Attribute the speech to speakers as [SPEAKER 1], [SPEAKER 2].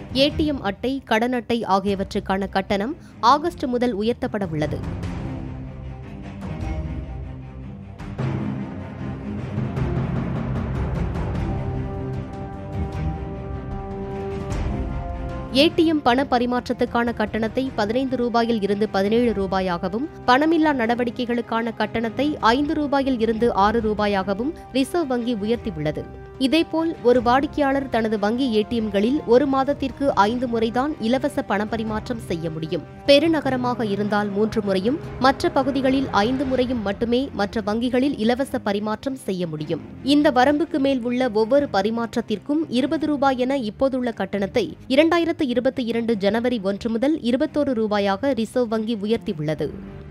[SPEAKER 1] ATM அட்டை, கடன் அட்டை ஆகியவற்றுக்கான கட்டணம் ஆகஸ்ட் முதல் உயர்த்தப்பட உள்ளது. ஏடிஎம் பண பரிமாற்றத்துக்கான கட்டணத்தை 15 ரூபாயில் இருந்து 17 ரூபாயாகவும், பணமில்லா நடவடிக்கைகளுக்கான கட்டணத்தை 5 ரூபாயில் இருந்து 6 ரூபாயாகவும் ரிசர்வ் வங்கி உயர்த்தியுள்ளது. இதேபோல் ஒரு வாடிக்கையாளர் தனது வங்கி ஏடிஎம்களில் ஒரு மாதத்திற்கு 5 முறைதான் இலவச பணப்பரிமாற்றம் செய்ய முடியும். பெருநகரமாக இருந்தால் 3 முறையும், மற்ற பகுதிகளில் 5 முறையும் மட்டுமே மற்ற வங்கிகளில் இலவச பரிமாற்றம் செய்ய முடியும். இந்த வரம்புக்கு மேல் உள்ள ஒவ்வொரு பரிமாற்றத்திற்கும் 20 ரூபாய் என இப்போதுள்ள கட்டணத்தை 2022 ஜனவரி 1 முதல் 21 ரூபாயாக ரிசர்வ் வங்கி உயர்த்தியுள்ளது.